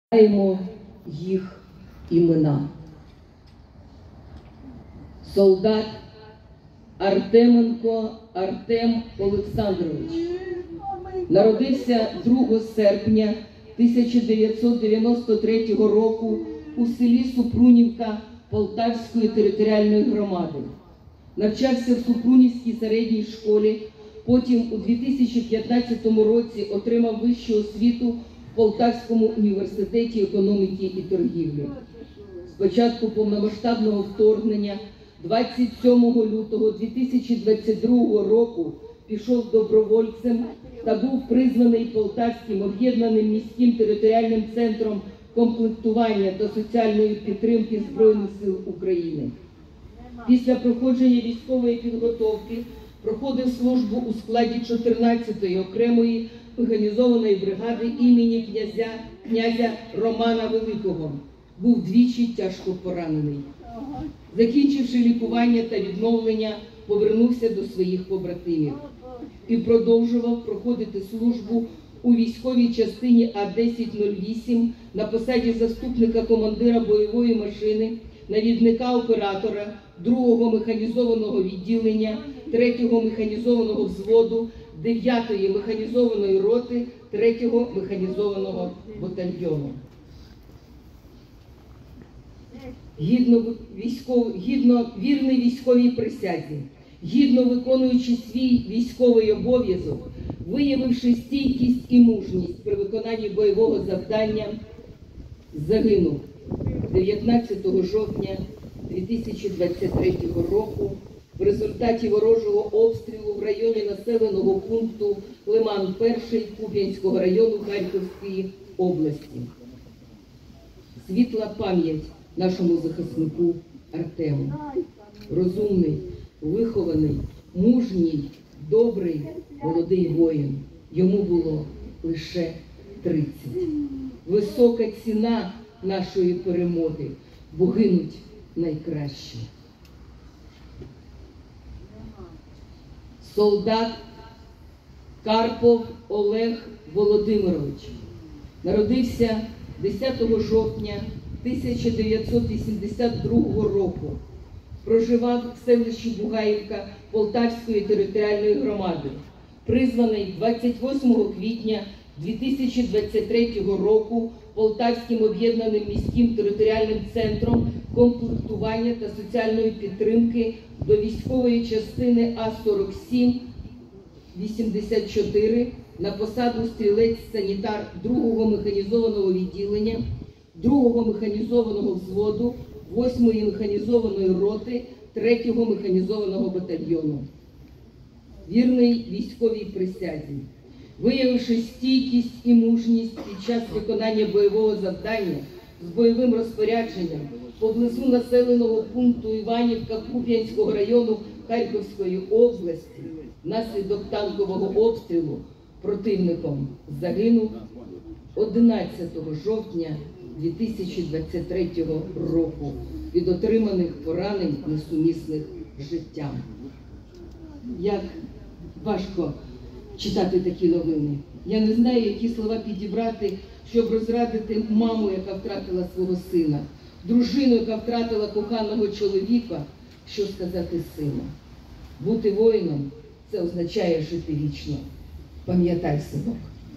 Знаємо їх імена. Солдат Артеменко Артем Олександрович народився 2 серпня 1993 року у селі Супрунівка Полтавської територіальної громади. Навчався в Супрунівській середній школі, потім у 2015 році отримав вищу освіту в Полтавському університеті економіки і торгівлі. З початку повномасштабного вторгнення 27 лютого 2022 року пішов добровольцем та був призваний Полтавським об'єднаним міським територіальним центром комплектування та соціальної підтримки Збройних сил України. Після проходження військової підготовки проходив службу у складі 14-ї окремої механізованої бригади імені князя Романа Великого. Був двічі тяжко поранений. Закінчивши лікування та відновлення, повернувся до своїх побратимів і продовжував проходити службу у військовій частині А-1008 на посаді заступника командира бойової машини, навідника оператора 2-го механізованого відділення, 3-го механізованого взводу, 9-ї механізованої роти, 3-го механізованого батальйону. Гідно вірний військовій присязі, гідно виконуючи свій військовий обов'язок, виявивши стійкість і мужність при виконанні бойового завдання, загинув 19 жовтня 2023 року в результаті ворожого обстрілу в районі населеного пункту Лиман-1 Куп'янського району Харківської області. Світла пам'ять нашому захиснику Артему. Розумний, вихований, мужній, добрий, молодий воїн. Йому було лише 30. Висока ціна нашої перемоги, бо гинуть найкращі. Солдат Карпов Олег Володимирович народився 10 жовтня 1982 року. Проживав в селищі Бугаївка Полтавської територіальної громади. Призваний 28 квітня 2023 року Полтавським об'єднаним міським територіальним центром комплектування та соціальної підтримки до військової частини А-47-84 на посаду стрілець-санітар 2-го механізованого відділення, 2-го механізованого взводу, 8-ї механізованої роти, 3-го механізованого батальйону. Вірний військовій присязі, виявивши стійкість і мужність під час виконання бойового завдання з бойовим розпорядженням поблизу населеного пункту Іванівка Куп'янського району Харківської області, внаслідок танкового обстрілу противником загинув 11 жовтня 2023 року від отриманих поранень, несумісних з життям. Як важко читати такі новини. Я не знаю, які слова підібрати, щоб розрадити маму, яка втратила свого сина, дружину, яка втратила коханого чоловіка, що сказати сину. Бути воїном – це означає жити вічно. Пам'ятай, синок.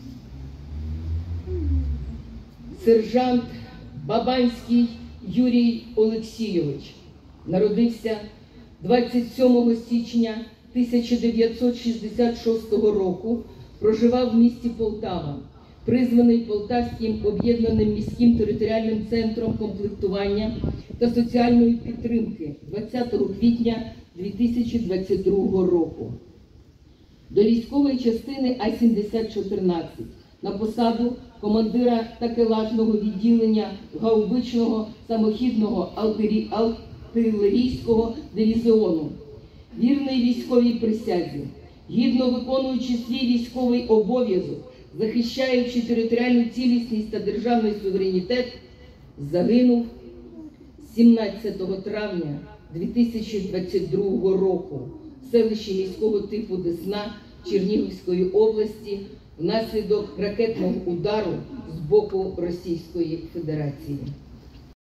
Сержант Бабанський Юрій Олексійович народився 27 січня 1966 року, проживав в місті Полтава, призваний Полтавським об'єднаним міським територіальним центром комплектування та соціальної підтримки 20 квітня 2022 року. До військової частини А-7014 на посаду командира такелажного відділення гаубичного самохідного артилерійського дивізіону. Вірний військовій присязі, гідно виконуючи свій військовий обов'язок, захищаючи територіальну цілісність та державний суверенітет, загинув 17 травня 2022 року в селищі міського типу Десна Чернігівської області внаслідок ракетного удару з боку Російської Федерації.